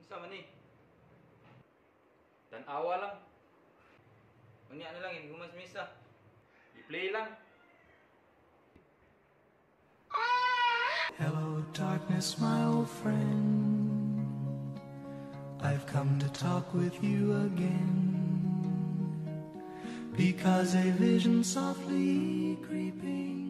Sama ni. Tanawa lang. Unya na lang, hindi ko mas misa. I-play lang. Hello darkness, my old friend. I've come to talk with you again, because a vision softly creeping